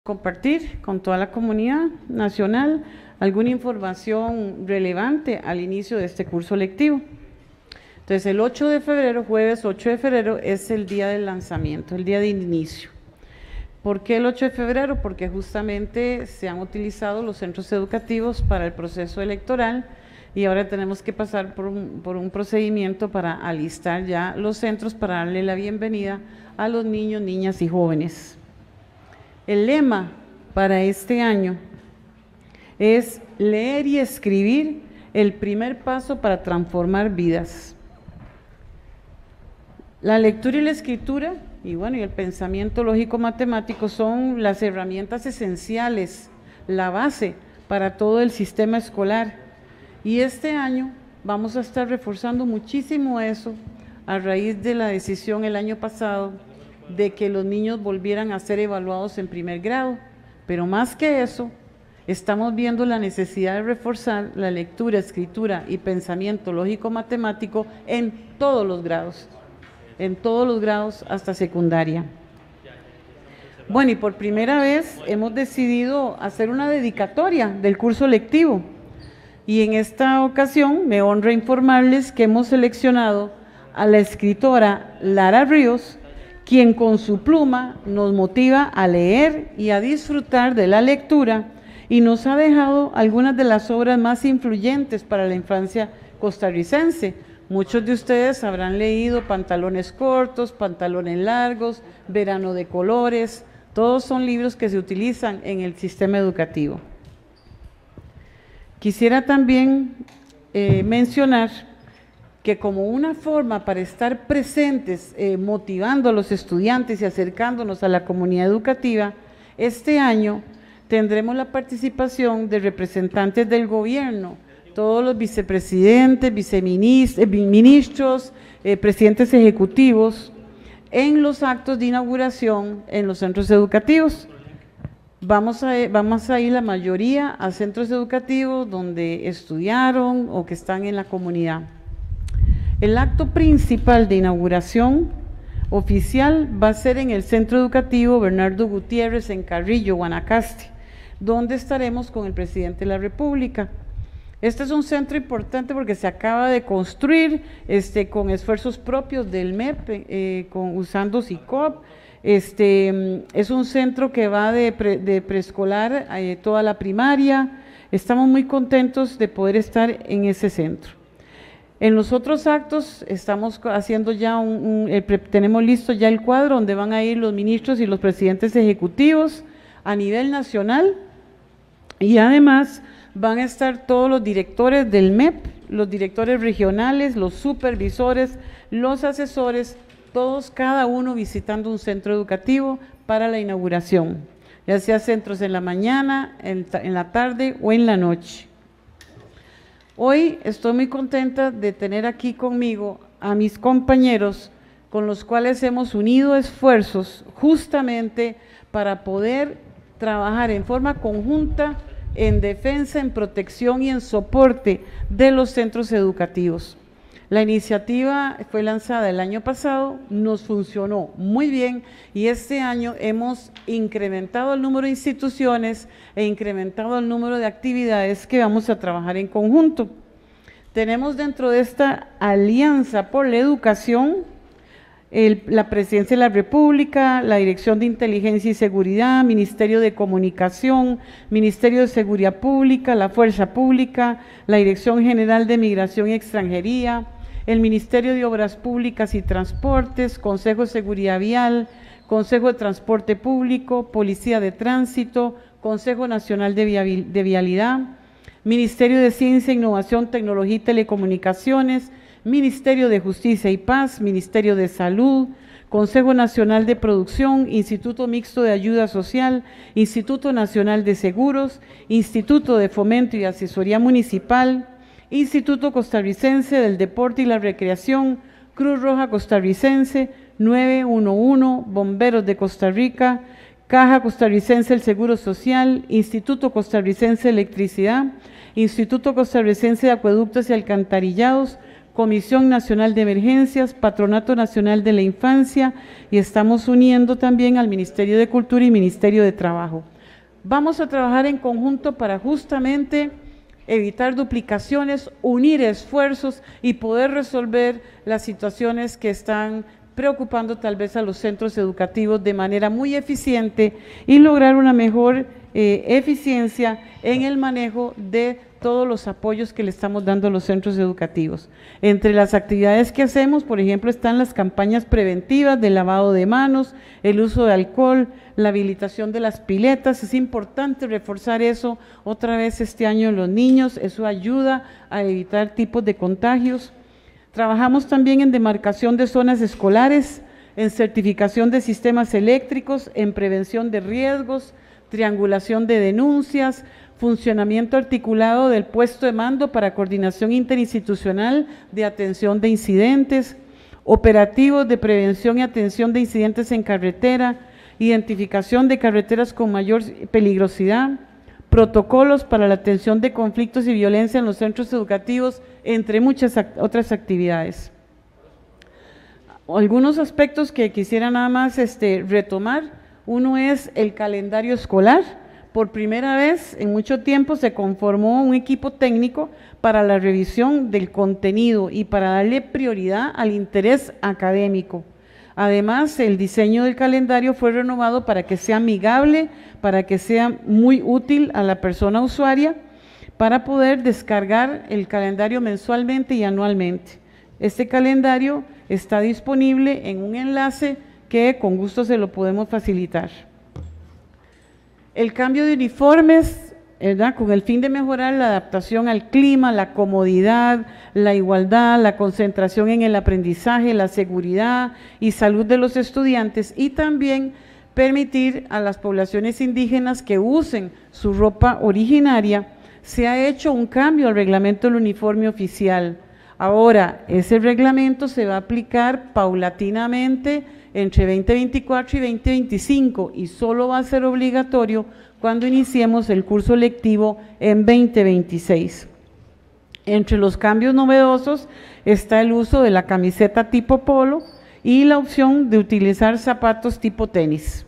compartir con toda la comunidad nacional alguna información relevante al inicio de este curso lectivo. Entonces, el 8 de febrero, jueves 8 de febrero, es el día del lanzamiento, el día de inicio. ¿Por qué el 8 de febrero? Porque justamente se han utilizado los centros educativos para el proceso electoral y ahora tenemos que pasar por un procedimiento para alistar ya los centros para darle la bienvenida a los niños, niñas y jóvenes. El lema para este año es leer y escribir, el primer paso para transformar vidas. La lectura y la escritura, y el pensamiento lógico-matemático son las herramientas esenciales, la base para todo el sistema escolar. Y este año vamos a estar reforzando muchísimo eso a raíz de la decisión el año pasado de que los niños volvieran a ser evaluados en primer grado, pero más que eso, estamos viendo la necesidad de reforzar la lectura, escritura y pensamiento lógico-matemático en todos los grados hasta secundaria. Bueno, y por primera vez hemos decidido hacer una dedicatoria del curso lectivo, y en esta ocasión me honra informarles que hemos seleccionado a la escritora Lara Ríos, quien con su pluma nos motiva a leer y a disfrutar de la lectura y nos ha dejado algunas de las obras más influyentes para la infancia costarricense. Muchos de ustedes habrán leído Pantalones cortos, Pantalones largos, Verano de colores, todos son libros que se utilizan en el sistema educativo. Quisiera también mencionar que como una forma para estar presentes, motivando a los estudiantes y acercándonos a la comunidad educativa, este año tendremos la participación de representantes del gobierno, todos los vicepresidentes, ministros, presidentes ejecutivos, en los actos de inauguración en los centros educativos. Vamos a ir la mayoría a centros educativos donde estudiaron o que están en la comunidad. El acto principal de inauguración oficial va a ser en el Centro Educativo Bernardo Gutiérrez en Carrillo, Guanacaste, donde estaremos con el presidente de la República. Este es un centro importante porque se acaba de construir con esfuerzos propios del MEP, usando SICOP. Es un centro que va de preescolar a toda la primaria. Estamos muy contentos de poder estar en ese centro. En los otros actos estamos haciendo ya tenemos listo ya el cuadro donde van a ir los ministros y los presidentes ejecutivos a nivel nacional, y además van a estar todos los directores del MEP, los directores regionales, los supervisores, los asesores, todos, cada uno visitando un centro educativo para la inauguración, ya sea centros en la mañana, en la tarde o en la noche. Hoy estoy muy contenta de tener aquí conmigo a mis compañeros con los cuales hemos unido esfuerzos justamente para poder trabajar en forma conjunta en defensa, en protección y en soporte de los centros educativos. La iniciativa fue lanzada el año pasado, nos funcionó muy bien y este año hemos incrementado el número de instituciones e incrementado el número de actividades que vamos a trabajar en conjunto. Tenemos dentro de esta alianza por la educación la Presidencia de la República, la Dirección de Inteligencia y Seguridad, Ministerio de Comunicación, Ministerio de Seguridad Pública, la Fuerza Pública, la Dirección General de Migración y Extranjería, el Ministerio de Obras Públicas y Transportes, Consejo de Seguridad Vial, Consejo de Transporte Público, Policía de Tránsito, Consejo Nacional de Vialidad, Ministerio de Ciencia, Innovación, Tecnología y Telecomunicaciones, Ministerio de Justicia y Paz, Ministerio de Salud, Consejo Nacional de Producción, Instituto Mixto de Ayuda Social, Instituto Nacional de Seguros, Instituto de Fomento y Asesoría Municipal, Instituto Costarricense del Deporte y la Recreación, Cruz Roja Costarricense, 911, Bomberos de Costa Rica, Caja Costarricense del Seguro Social, Instituto Costarricense de Electricidad, Instituto Costarricense de Acueductos y Alcantarillados, Comisión Nacional de Emergencias, Patronato Nacional de la Infancia, y estamos uniendo también al Ministerio de Cultura y Ministerio de Trabajo. Vamos a trabajar en conjunto para justamente evitar duplicaciones, unir esfuerzos y poder resolver las situaciones que están preocupando tal vez a los centros educativos de manera muy eficiente y lograr una mejor eficiencia en el manejo de todos los apoyos que le estamos dando a los centros educativos. Entre las actividades que hacemos, por ejemplo, están las campañas preventivas de lavado de manos, el uso de alcohol, la habilitación de las piletas. Es importante reforzar eso otra vez este año en los niños, eso ayuda a evitar tipos de contagios. Trabajamos también en demarcación de zonas escolares, en certificación de sistemas eléctricos, en prevención de riesgos, triangulación de denuncias, funcionamiento articulado del puesto de mando para coordinación interinstitucional de atención de incidentes, operativos de prevención y atención de incidentes en carretera, identificación de carreteras con mayor peligrosidad, protocolos para la atención de conflictos y violencia en los centros educativos, entre muchas otras actividades. Algunos aspectos que quisiera nada más retomar. Uno es el calendario escolar. Por primera vez en mucho tiempo se conformó un equipo técnico para la revisión del contenido y para darle prioridad al interés académico. Además, el diseño del calendario fue renovado para que sea amigable, para que sea muy útil a la persona usuaria, para poder descargar el calendario mensualmente y anualmente. Este calendario está disponible en un enlace que con gusto se lo podemos facilitar. El cambio de uniformes, ¿verdad?, con el fin de mejorar la adaptación al clima, la comodidad, la igualdad, la concentración en el aprendizaje, la seguridad y salud de los estudiantes, y también permitir a las poblaciones indígenas que usen su ropa originaria. Se ha hecho un cambio al reglamento del uniforme oficial. Ahora, ese reglamento se va a aplicar paulatinamente entre 2024 y 2025 y solo va a ser obligatorio cuando iniciemos el curso lectivo en 2026. Entre los cambios novedosos está el uso de la camiseta tipo polo y la opción de utilizar zapatos tipo tenis.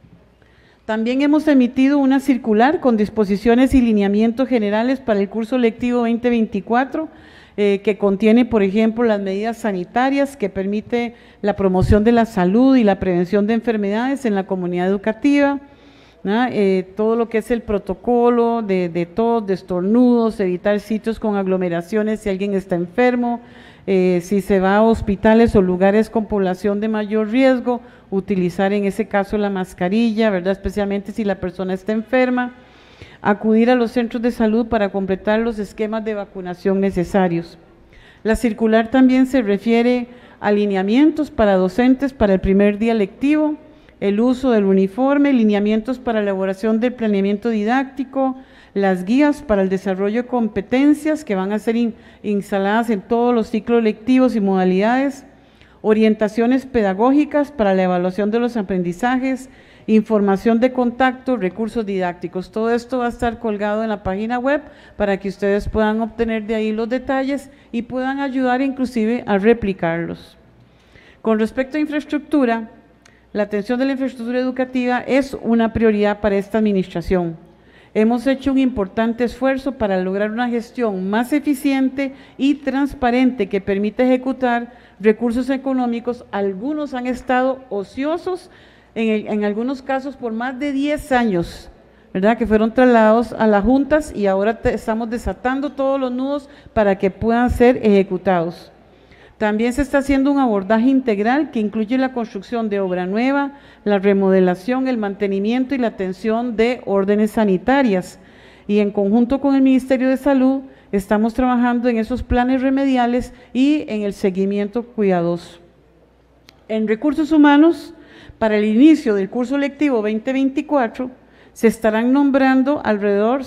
También hemos emitido una circular con disposiciones y lineamientos generales para el curso lectivo 2024, que contiene, por ejemplo, las medidas sanitarias que permite la promoción de la salud y la prevención de enfermedades en la comunidad educativa, ¿no? Todo lo que es el protocolo de tos, de estornudos, evitar sitios con aglomeraciones si alguien está enfermo, si se va a hospitales o lugares con población de mayor riesgo, utilizar en ese caso la mascarilla, ¿verdad?, especialmente si la persona está enferma. Acudir a los centros de salud para completar los esquemas de vacunación necesarios. La circular también se refiere a lineamientos para docentes para el primer día lectivo, el uso del uniforme, lineamientos para elaboración del planeamiento didáctico, las guías para el desarrollo de competencias que van a ser instaladas en todos los ciclos lectivos y modalidades, orientaciones pedagógicas para la evaluación de los aprendizajes, información de contacto, recursos didácticos. Todo esto va a estar colgado en la página web para que ustedes puedan obtener de ahí los detalles y puedan ayudar inclusive a replicarlos. Con respecto a infraestructura, la atención de la infraestructura educativa es una prioridad para esta administración. Hemos hecho un importante esfuerzo para lograr una gestión más eficiente y transparente que permita ejecutar recursos económicos. Algunos han estado ociosos, en algunos casos por más de 10 años, ¿verdad?, que fueron trasladados a las juntas y ahora estamos desatando todos los nudos para que puedan ser ejecutados. También se está haciendo un abordaje integral que incluye la construcción de obra nueva, la remodelación, el mantenimiento y la atención de órdenes sanitarias. Y en conjunto con el Ministerio de Salud estamos trabajando en esos planes remediales y en el seguimiento cuidadoso. En recursos humanos, para el inicio del curso lectivo 2024, se habrán nombrado alrededor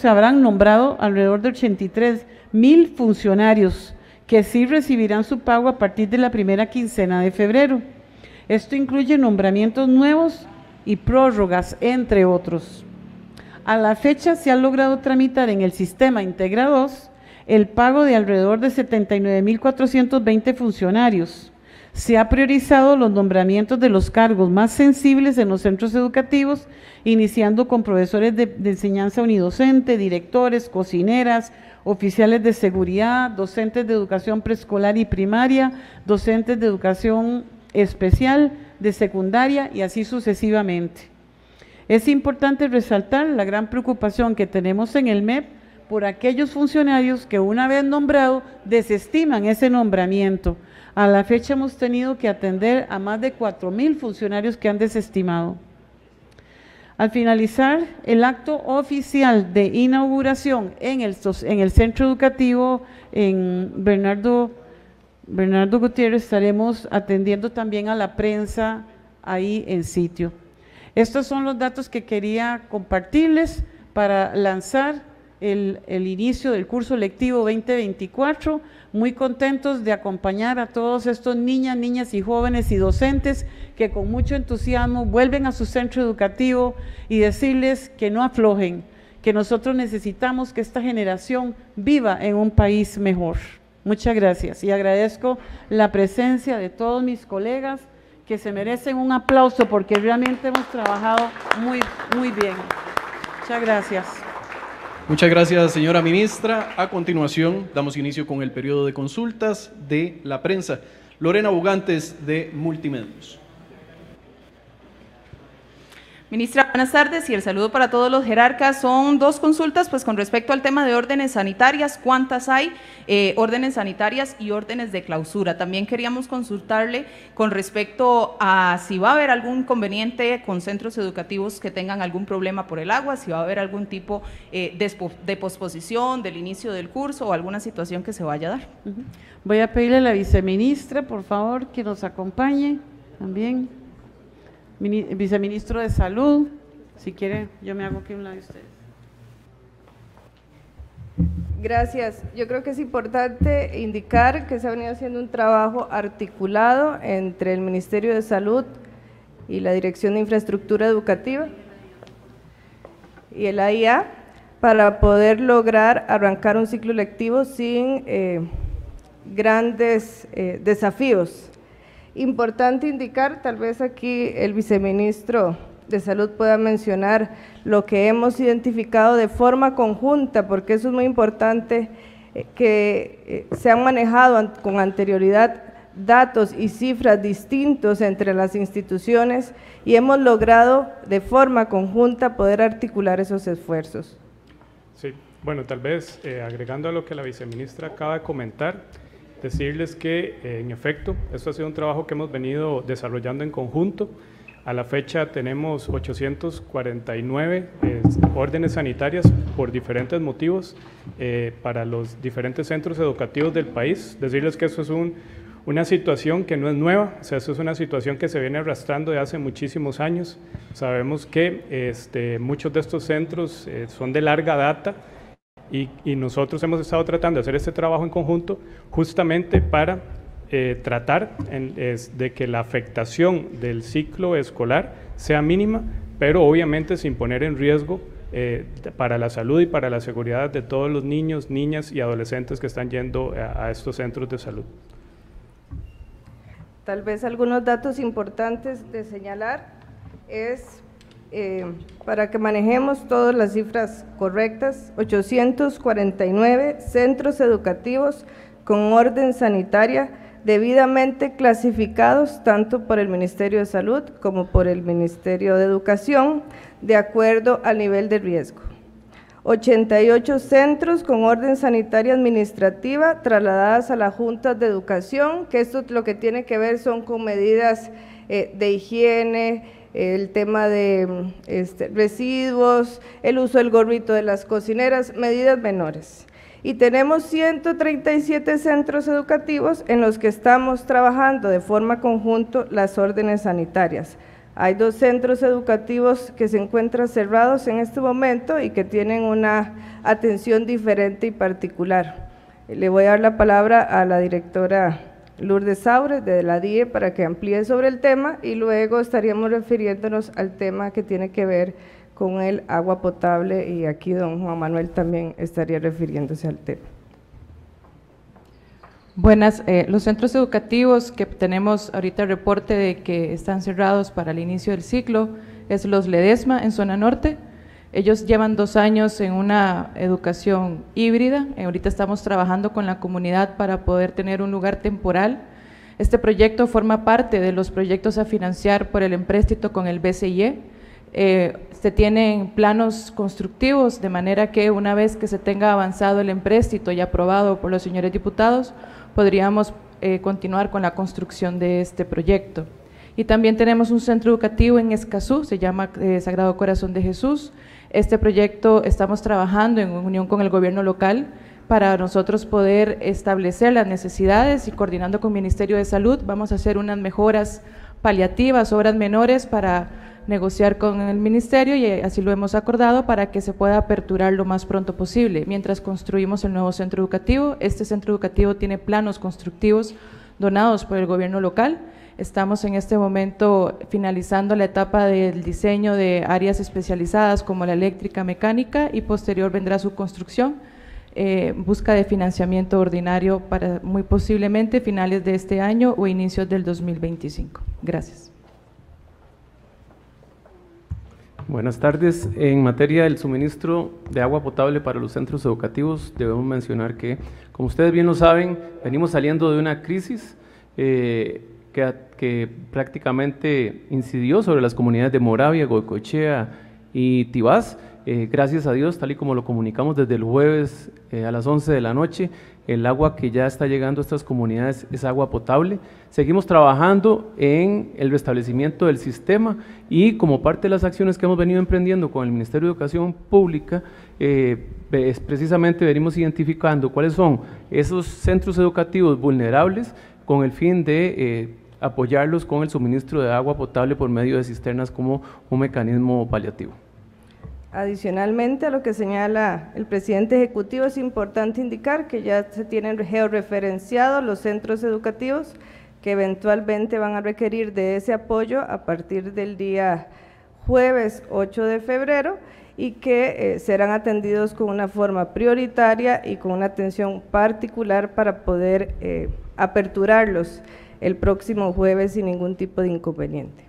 de 83,000 funcionarios que sí recibirán su pago a partir de la primera quincena de febrero. Esto incluye nombramientos nuevos y prórrogas, entre otros. A la fecha se ha logrado tramitar en el sistema Integra 2 el pago de alrededor de 79.420 funcionarios. Se ha priorizado los nombramientos de los cargos más sensibles en los centros educativos, iniciando con profesores de enseñanza unidocente, directores, cocineras, oficiales de seguridad, docentes de educación preescolar y primaria, docentes de educación especial, de secundaria y así sucesivamente. Es importante resaltar la gran preocupación que tenemos en el MEP por aquellos funcionarios que una vez nombrado desestiman ese nombramiento. A la fecha hemos tenido que atender a más de 4.000 funcionarios que han desestimado. Al finalizar el acto oficial de inauguración en el centro educativo en Bernardo Gutiérrez, estaremos atendiendo también a la prensa ahí en sitio. Estos son los datos que quería compartirles para lanzar el inicio del curso lectivo 2024, muy contentos de acompañar a todos estos niñas y jóvenes y docentes que con mucho entusiasmo vuelven a su centro educativo y decirles que no aflojen, que nosotros necesitamos que esta generación viva en un país mejor. Muchas gracias y agradezco la presencia de todos mis colegas que se merecen un aplauso porque realmente hemos trabajado muy bien. Muchas gracias. Muchas gracias, señora ministra. A continuación, damos inicio con el periodo de consultas de la prensa. Lorena Bugantes, de Multimedios. Ministra, buenas tardes y el saludo para todos los jerarcas. Son dos consultas, pues con respecto al tema de órdenes sanitarias, ¿cuántas hay? Órdenes sanitarias y órdenes de clausura. También queríamos consultarle con respecto a si va a haber algún inconveniente con centros educativos que tengan algún problema por el agua, si va a haber algún tipo de posposición del inicio del curso o alguna situación que se vaya a dar. Voy a pedirle a la viceministra, por favor, que nos acompañe también. Viceministro de Salud, si quiere, yo me hago aquí a un lado de ustedes. Gracias. Yo creo que es importante indicar que se ha venido haciendo un trabajo articulado entre el Ministerio de Salud y la Dirección de Infraestructura Educativa y el AIA para poder lograr arrancar un ciclo lectivo sin grandes desafíos. Importante indicar, tal vez aquí el viceministro de Salud pueda mencionar lo que hemos identificado de forma conjunta, porque eso es muy importante, que se han manejado con anterioridad datos y cifras distintos entre las instituciones y hemos logrado de forma conjunta poder articular esos esfuerzos. Sí, bueno, tal vez agregando a lo que la viceministra acaba de comentar, decirles que en efecto, esto ha sido un trabajo que hemos venido desarrollando en conjunto. A la fecha tenemos 849 órdenes sanitarias por diferentes motivos para los diferentes centros educativos del país. Decirles que eso es una situación que no es nueva, o sea, eso es una situación que se viene arrastrando de hace muchísimos años. Sabemos que muchos de estos centros son de larga data, y nosotros hemos estado tratando de hacer este trabajo en conjunto justamente para tratar de que la afectación del ciclo escolar sea mínima, pero obviamente sin poner en riesgo para la salud y para la seguridad de todos los niños, niñas y adolescentes que están yendo a estos centros de salud. Tal vez algunos datos importantes de señalar es, para que manejemos todas las cifras correctas, 849 centros educativos con orden sanitaria debidamente clasificados tanto por el Ministerio de Salud como por el Ministerio de Educación, de acuerdo al nivel de riesgo. 88 centros con orden sanitaria administrativa trasladadas a las juntas de educación, que esto lo que tiene que ver son con medidas de higiene, el tema de residuos, el uso del gorrito de las cocineras, medidas menores. Y tenemos 137 centros educativos en los que estamos trabajando de forma conjunta las órdenes sanitarias. Hay 2 centros educativos que se encuentran cerrados en este momento y que tienen una atención diferente y particular. Le voy a dar la palabra a la directora Lourdes Saure de la DIE para que amplíe sobre el tema y luego estaríamos refiriéndonos al tema que tiene que ver con el agua potable y aquí don Juan Manuel también estaría refiriéndose al tema. Buenas, los centros educativos que tenemos ahorita el reporte de que están cerrados para el inicio del ciclo es los Ledesma en zona norte. Ellos llevan 2 años en una educación híbrida. Ahorita estamos trabajando con la comunidad para poder tener un lugar temporal. Este proyecto forma parte de los proyectos a financiar por el empréstito con el BCIE. Se tienen planos constructivos, de manera que una vez que se tenga avanzado el empréstito y aprobado por los señores diputados, podríamos continuar con la construcción de este proyecto. Y también tenemos un centro educativo en Escazú, se llama Sagrado Corazón de Jesús. Este proyecto estamos trabajando en unión con el gobierno local para nosotros poder establecer las necesidades, y coordinando con el Ministerio de Salud vamos a hacer unas mejoras paliativas, obras menores, para negociar con el ministerio, y así lo hemos acordado para que se pueda aperturar lo más pronto posible. Mientras construimos el nuevo centro educativo, este centro educativo tiene planos constructivos donados por el gobierno local. Estamos en este momento finalizando la etapa del diseño de áreas especializadas como la eléctrica, mecánica, y posterior vendrá su construcción, busca de financiamiento ordinario para muy posiblemente finales de este año o inicios del 2025. Gracias. Buenas tardes. En materia del suministro de agua potable para los centros educativos, debemos mencionar que, como ustedes bien lo saben, venimos saliendo de una crisis que prácticamente incidió sobre las comunidades de Moravia, Goicoechea y Tibás. Gracias a Dios, tal y como lo comunicamos desde el jueves a las 11 de la noche, el agua que ya está llegando a estas comunidades es agua potable. Seguimos trabajando en el restablecimiento del sistema, y como parte de las acciones que hemos venido emprendiendo con el Ministerio de Educación Pública, precisamente venimos identificando cuáles son esos centros educativos vulnerables con el fin de apoyarlos con el suministro de agua potable por medio de cisternas como un mecanismo paliativo. Adicionalmente a lo que señala el presidente ejecutivo, es importante indicar que ya se tienen georreferenciados los centros educativos que eventualmente van a requerir de ese apoyo a partir del día jueves 8 de febrero, y que serán atendidos con una forma prioritaria y con una atención particular para poder aperturarlos el próximo jueves sin ningún tipo de inconveniente.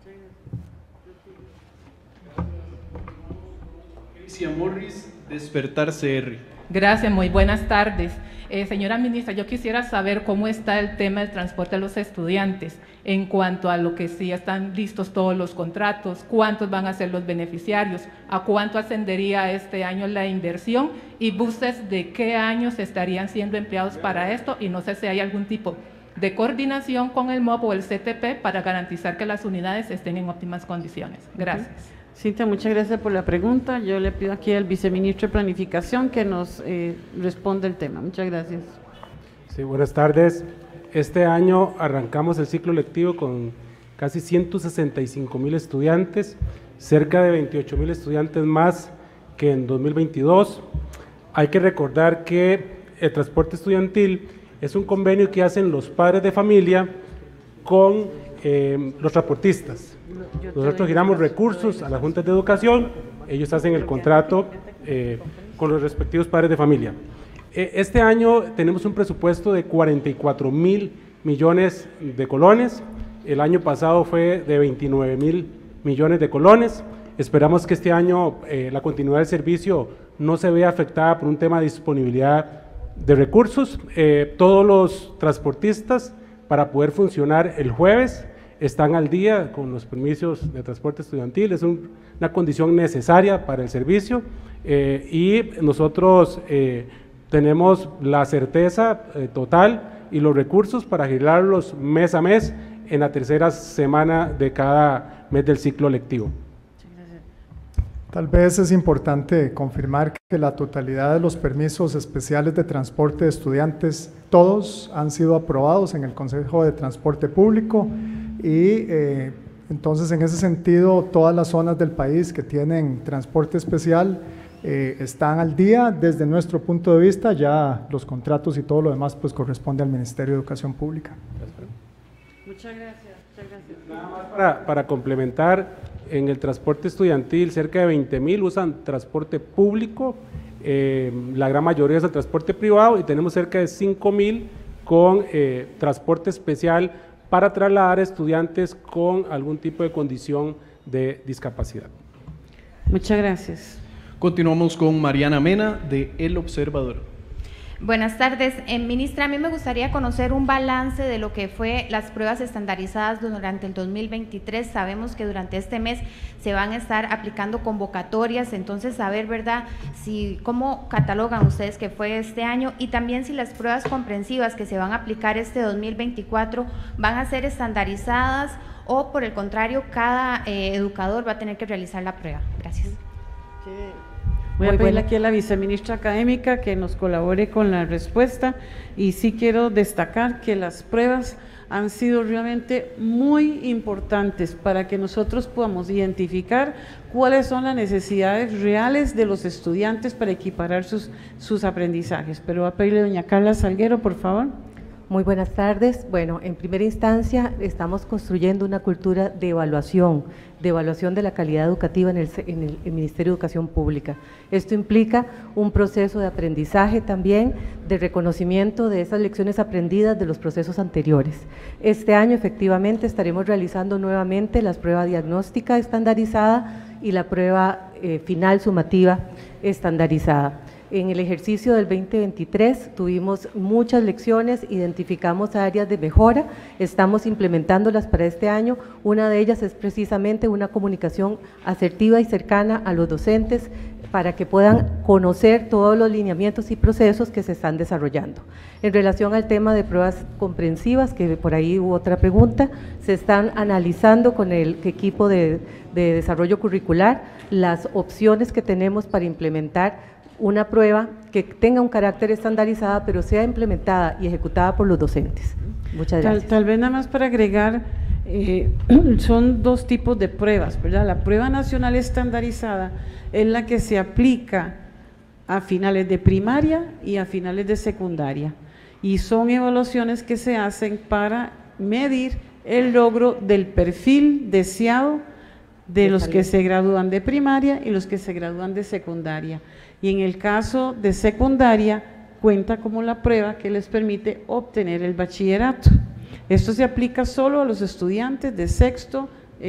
Morris, Despertar CR. Gracias, muy buenas tardes. Señora ministra, yo quisiera saber cómo está el tema del transporte a los estudiantes en cuanto a lo que sí están listos todos los contratos, cuántos van a ser los beneficiarios, a cuánto ascendería este año la inversión, y buses de qué años estarían siendo empleados para esto, y no sé si hay algún tipo de coordinación con el MOP o el CTP para garantizar que las unidades estén en óptimas condiciones. Gracias. Cintia, muchas gracias por la pregunta. Yo le pido aquí al viceministro de Planificación que nos responda el tema. Muchas gracias. Sí, buenas tardes. Este año arrancamos el ciclo lectivo con casi 165,000 estudiantes, cerca de 28,000 estudiantes más que en 2022. Hay que recordar que el transporte estudiantil es un convenio que hacen los padres de familia con los transportistas. Nosotros giramos recursos a las juntas de educación, ellos hacen el contrato con los respectivos padres de familia. Este año tenemos un presupuesto de 44,000 millones de colones, el año pasado fue de 29,000 millones de colones. Esperamos que este año la continuidad del servicio no se vea afectada por un tema de disponibilidad de recursos. Todos los transportistas, para poder funcionar el jueves, están al día con los permisos de transporte estudiantil. Es una condición necesaria para el servicio, y nosotros tenemos la certeza total y los recursos para girarlos mes a mes en la tercera semana de cada mes del ciclo lectivo. Tal vez es importante confirmar que la totalidad de los permisos especiales de transporte de estudiantes, todos han sido aprobados en el Consejo de Transporte Público, y entonces en ese sentido todas las zonas del país que tienen transporte especial están al día. Desde nuestro punto de vista, ya los contratos y todo lo demás pues corresponde al Ministerio de Educación Pública. Muchas gracias. Muchas gracias. Nada más para complementar, en el transporte estudiantil cerca de 20,000 usan transporte público, la gran mayoría es el transporte privado, y tenemos cerca de 5,000 con transporte especial para trasladar a estudiantes con algún tipo de condición de discapacidad. Muchas gracias. Continuamos con Mariana Mena de El Observador. Buenas tardes. Ministra, a mí me gustaría conocer un balance de lo que fue las pruebas estandarizadas durante el 2023. Sabemos que durante este mes se van a estar aplicando convocatorias, entonces saber, ¿verdad?, cómo catalogan ustedes que fue este año y también si las pruebas comprensivas que se van a aplicar este 2024 van a ser estandarizadas o, por el contrario, cada educador va a tener que realizar la prueba. Gracias. Voy a pedirle aquí a la viceministra académica que nos colabore con la respuesta y sí quiero destacar que las pruebas han sido realmente muy importantes para que nosotros podamos identificar cuáles son las necesidades reales de los estudiantes para equiparar sus aprendizajes. Pero voy a pedirle a doña Carla Salguero, por favor. Muy buenas tardes. Bueno, en primera instancia estamos construyendo una cultura de evaluación de la calidad educativa en el Ministerio de Educación Pública. Esto implica un proceso de aprendizaje también, de reconocimiento de esas lecciones aprendidas de los procesos anteriores. Este año efectivamente estaremos realizando nuevamente la prueba diagnóstica estandarizada y la prueba final sumativa estandarizada. En el ejercicio del 2023 tuvimos muchas lecciones, identificamos áreas de mejora, estamos implementándolas para este año. Una de ellas es precisamente una comunicación asertiva y cercana a los docentes para que puedan conocer todos los lineamientos y procesos que se están desarrollando. En relación al tema de pruebas comprensivas, que por ahí hubo otra pregunta, se están analizando con el equipo de desarrollo curricular las opciones que tenemos para implementar una prueba que tenga un carácter estandarizada, pero sea implementada y ejecutada por los docentes. Muchas gracias. Tal vez nada más para agregar, son dos tipos de pruebas, ¿verdad? La prueba nacional estandarizada es la que se aplica a finales de primaria y a finales de secundaria, y son evaluaciones que se hacen para medir el logro del perfil deseado de los que se gradúan de primaria y los que se gradúan de secundaria. Y en el caso de secundaria, cuenta como la prueba que les permite obtener el bachillerato. Esto se aplica solo a los estudiantes de sexto,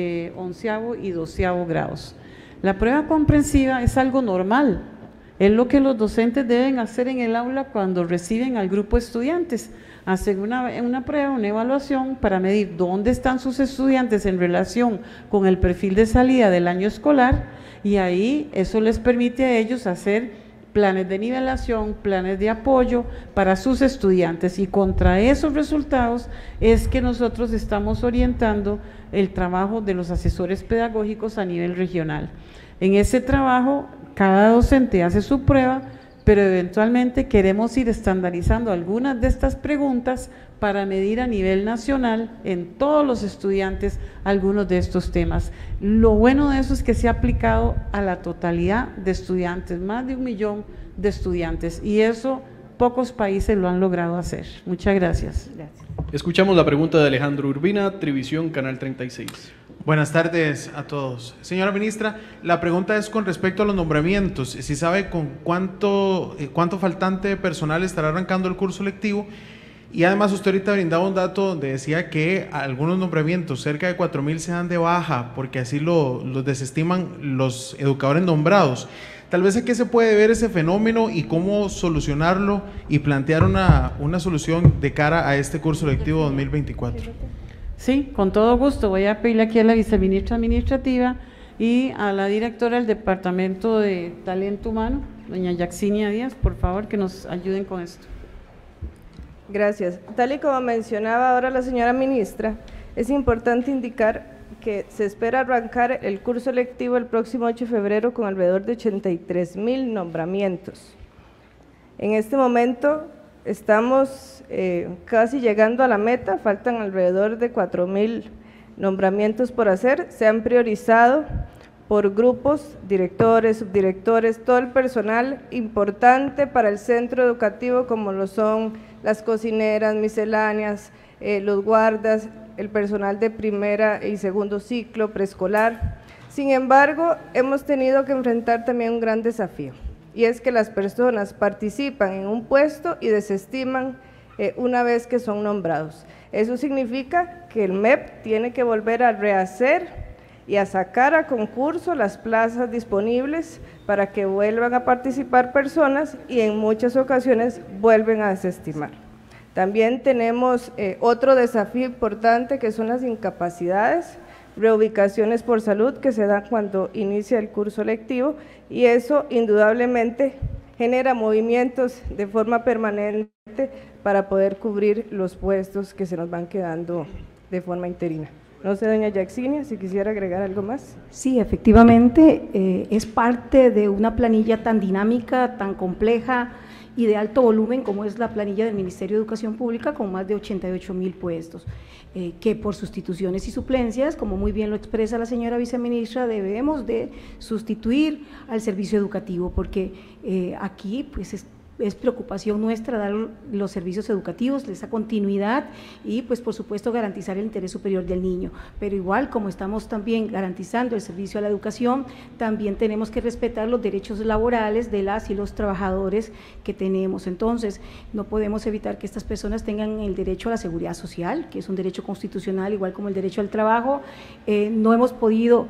11º y 12º grados. La prueba comprensiva es algo normal, es lo que los docentes deben hacer en el aula cuando reciben al grupo de estudiantes. Hacen una prueba, una evaluación para medir dónde están sus estudiantes en relación con el perfil de salida del año escolar, y ahí eso les permite a ellos hacer planes de nivelación, planes de apoyo para sus estudiantes, y contra esos resultados es que nosotros estamos orientando el trabajo de los asesores pedagógicos a nivel regional. En ese trabajo cada docente hace su prueba, pero eventualmente queremos ir estandarizando algunas de estas preguntas para medir a nivel nacional en todos los estudiantes algunos de estos temas. Lo bueno de eso es que se ha aplicado a la totalidad de estudiantes, más de 1 millón de estudiantes, y eso pocos países lo han logrado hacer. Muchas gracias. Gracias. Escuchamos la pregunta de Alejandro Urbina, Trivisión, Canal 36. Buenas tardes a todos. Señora ministra, la pregunta es con respecto a los nombramientos. Si sabe con cuánto faltante de personal estará arrancando el curso lectivo, y además usted ahorita brindaba un dato donde decía que algunos nombramientos, cerca de 4.000, se dan de baja porque así los desestiman los educadores nombrados. Tal vez, ¿a qué se puede ver ese fenómeno y cómo solucionarlo y plantear una solución de cara a este curso lectivo 2024? Sí, con todo gusto. Voy a pedirle aquí a la viceministra administrativa y a la directora del Departamento de Talento Humano, doña Yaxinia Díaz, por favor, que nos ayuden con esto. Gracias. Tal y como mencionaba ahora la señora ministra, es importante indicar que se espera arrancar el curso lectivo el próximo 8 de febrero con alrededor de 83.000 nombramientos. En este momento estamos casi llegando a la meta, faltan alrededor de 4.000 nombramientos por hacer. Se han priorizado por grupos, directores, subdirectores, todo el personal importante para el centro educativo, como lo son las cocineras, misceláneas, los guardas, el personal de primera y segundo ciclo, preescolar. Sin embargo, hemos tenido que enfrentar también un gran desafío, y es que las personas participan en un puesto y desestiman una vez que son nombrados. Eso significa que el MEP tiene que volver a rehacer y a sacar a concurso las plazas disponibles para que vuelvan a participar personas y en muchas ocasiones vuelven a desestimar. También tenemos otro desafío importante que son las incapacidades, reubicaciones por salud que se dan cuando inicia el curso lectivo y eso indudablemente genera movimientos de forma permanente para poder cubrir los puestos que se nos van quedando de forma interina. No sé, doña Yaxinia, si quisiera agregar algo más. Sí, efectivamente, es parte de una planilla tan dinámica, tan compleja y de alto volumen como es la planilla del Ministerio de Educación Pública, con más de 88.000 puestos, que por sustituciones y suplencias, como muy bien lo expresa la señora viceministra, debemos de sustituir al servicio educativo, porque aquí pues es preocupación nuestra dar los servicios educativos, esa continuidad y pues por supuesto garantizar el interés superior del niño, pero igual como estamos también garantizando el servicio a la educación, también tenemos que respetar los derechos laborales de las y los trabajadores que tenemos. Entonces no podemos evitar que estas personas tengan el derecho a la seguridad social, que es un derecho constitucional igual como el derecho al trabajo. No hemos podido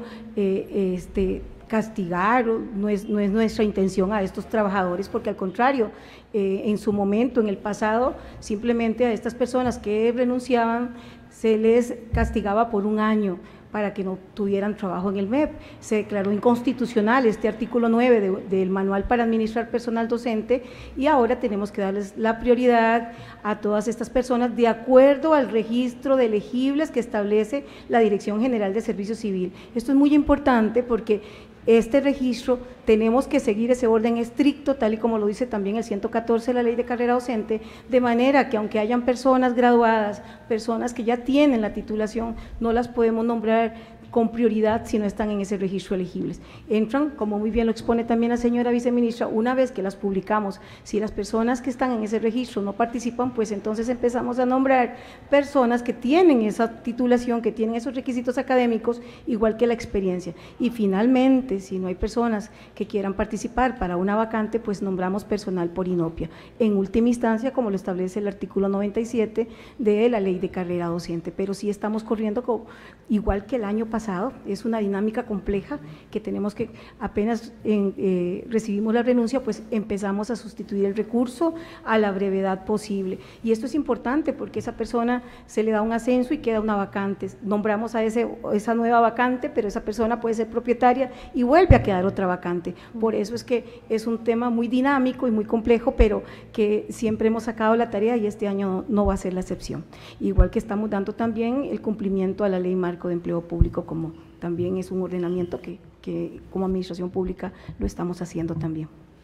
castigar, no es nuestra intención a estos trabajadores, porque al contrario, en su momento, en el pasado, simplemente a estas personas que renunciaban se les castigaba por 1 año para que no tuvieran trabajo en el MEP. Se declaró inconstitucional este artículo 9 del Manual para Administrar Personal Docente y ahora tenemos que darles la prioridad a todas estas personas de acuerdo al registro de elegibles que establece la Dirección General de Servicio Civil. Esto es muy importante porque este registro tenemos que seguir ese orden estricto, tal y como lo dice también el 114 de la Ley de Carrera Docente, de manera que aunque hayan personas graduadas, personas que ya tienen la titulación, no las podemos nombrar con prioridad si no están en ese registro elegibles. Entran, como muy bien lo expone también la señora viceministra, una vez que las publicamos, si las personas que están en ese registro no participan, pues entonces empezamos a nombrar personas que tienen esa titulación, que tienen esos requisitos académicos, igual que la experiencia. Y finalmente, si no hay personas que quieran participar para una vacante, pues nombramos personal por inopia. En última instancia, como lo establece el artículo 97 de la Ley de Carrera Docente, pero sí estamos corriendo igual que el año pasado. Es una dinámica compleja que tenemos que, apenas recibimos la renuncia, pues empezamos a sustituir el recurso a la brevedad posible. Y esto es importante porque esa persona se le da un ascenso y queda una vacante. Nombramos a esa nueva vacante, pero esa persona puede ser propietaria y vuelve a quedar otra vacante. Por eso es que es un tema muy dinámico y muy complejo, pero que siempre hemos sacado la tarea y este año no va a ser la excepción. Igual que estamos dando también el cumplimiento a la Ley Marco de Empleo Público, como también es un ordenamiento que como administración pública lo estamos haciendo también.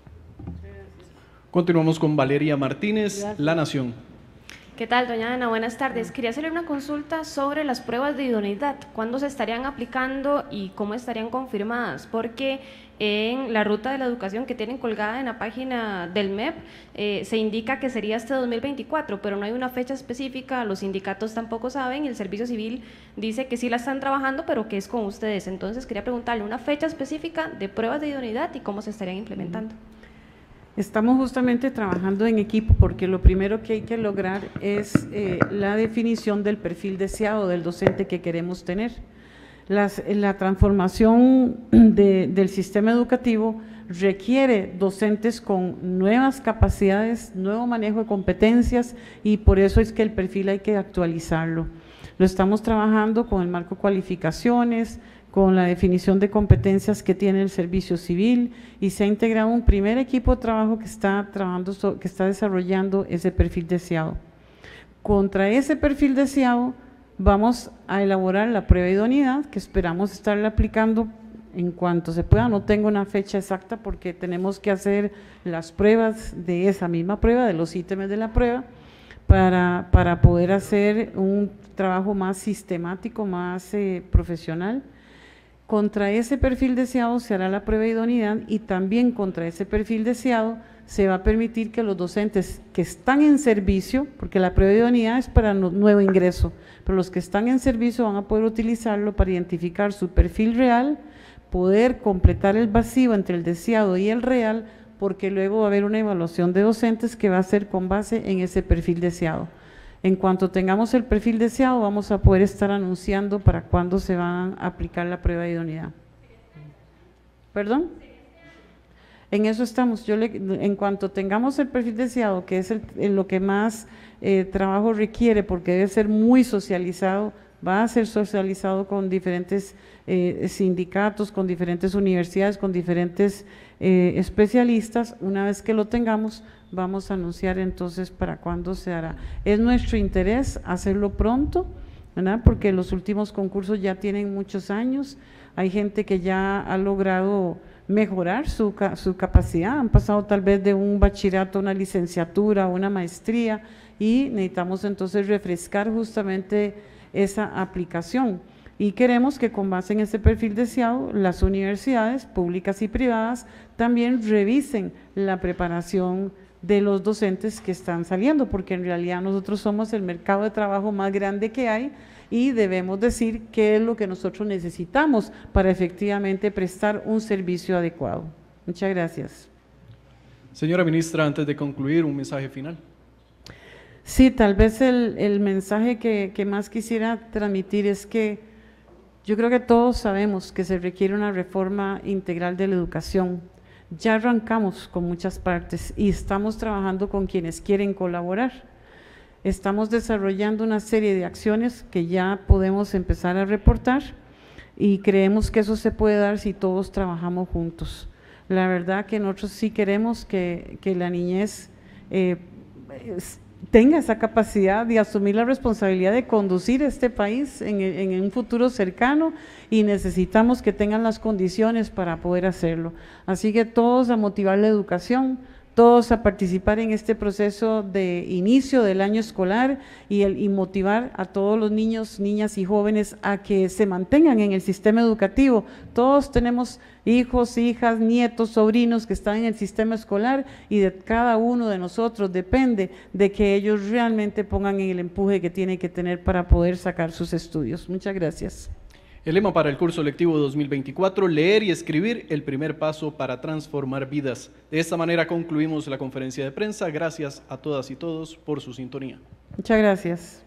Continuamos con Valeria Martínez, gracias. La Nación. ¿Qué tal, doña Ana? Buenas tardes. Quería hacerle una consulta sobre las pruebas de idoneidad. ¿Cuándo se estarían aplicando y cómo estarían confirmadas? Porque en la ruta de la educación que tienen colgada en la página del MEP se indica que sería hasta 2024, pero no hay una fecha específica, los sindicatos tampoco saben y el Servicio Civil dice que sí la están trabajando, pero que es con ustedes. Entonces quería preguntarle una fecha específica de pruebas de idoneidad y cómo se estarían implementando. Estamos justamente trabajando en equipo porque lo primero que hay que lograr es la definición del perfil deseado del docente que queremos tener. La transformación del sistema educativo requiere docentes con nuevas capacidades, nuevo manejo de competencias y por eso es que el perfil hay que actualizarlo. Lo estamos trabajando con el marco cualificaciones, con la definición de competencias que tiene el Servicio Civil y se ha integrado un primer equipo de trabajo que está desarrollando ese perfil deseado. Contra ese perfil deseado vamos a elaborar la prueba de idoneidad que esperamos estarla aplicando en cuanto se pueda. No tengo una fecha exacta porque tenemos que hacer las pruebas de esa misma prueba, de los ítems de la prueba, para poder hacer un trabajo más sistemático, más profesional. Contra ese perfil deseado se hará la prueba de idoneidad y también contra ese perfil deseado se va a permitir que los docentes que están en servicio, porque la prueba de idoneidad es para nuevo ingreso, pero los que están en servicio van a poder utilizarlo para identificar su perfil real, poder completar el vacío entre el deseado y el real porque luego va a haber una evaluación de docentes que va a ser con base en ese perfil deseado. En cuanto tengamos el perfil deseado, vamos a poder estar anunciando para cuándo se va a aplicar la prueba de idoneidad. ¿Perdón? En eso estamos. En cuanto tengamos el perfil deseado, que es lo que más trabajo requiere, porque debe ser muy socializado, va a ser socializado con diferentes sindicatos, con diferentes universidades, con diferentes especialistas. Una vez que lo tengamos, vamos a anunciar entonces para cuándo se hará. Es nuestro interés hacerlo pronto, ¿verdad? Porque los últimos concursos ya tienen muchos años, hay gente que ya ha logrado mejorar su capacidad, han pasado tal vez de un bachillerato a una licenciatura, a una maestría, y necesitamos entonces refrescar justamente esa aplicación. Y queremos que con base en ese perfil deseado, las universidades públicas y privadas también revisen la preparación de los docentes que están saliendo, porque en realidad nosotros somos el mercado de trabajo más grande que hay y debemos decir qué es lo que nosotros necesitamos para efectivamente prestar un servicio adecuado. Muchas gracias. Señora ministra, antes de concluir, un mensaje final. Sí, tal vez el mensaje que más quisiera transmitir es que yo creo que todos sabemos que se requiere una reforma integral de la educación. Ya arrancamos con muchas partes y estamos trabajando con quienes quieren colaborar. Estamos desarrollando una serie de acciones que ya podemos empezar a reportar y creemos que eso se puede dar si todos trabajamos juntos. La verdad que nosotros sí queremos que la niñez tenga esa capacidad de asumir la responsabilidad de conducir este país en un futuro cercano, y necesitamos que tengan las condiciones para poder hacerlo. Así que todos a motivar la educación, todos a participar en este proceso de inicio del año escolar y motivar a todos los niños, niñas y jóvenes a que se mantengan en el sistema educativo. Todos tenemos hijos, hijas, nietos, sobrinos que están en el sistema escolar, y de cada uno de nosotros depende de que ellos realmente pongan en el empuje que tienen que tener para poder sacar sus estudios. Muchas gracias. El lema para el curso lectivo 2024, leer y escribir, el primer paso para transformar vidas. De esta manera concluimos la conferencia de prensa. Gracias a todas y todos por su sintonía. Muchas gracias.